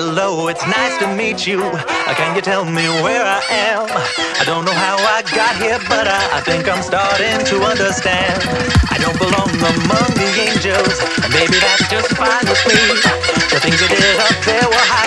Hello, it's nice to meet you. Can you tell me where I am? I don't know how I got here, but I think I'm starting to understand. I don't belong among the angels, and maybe that's just fine with me. The things I did up there were high.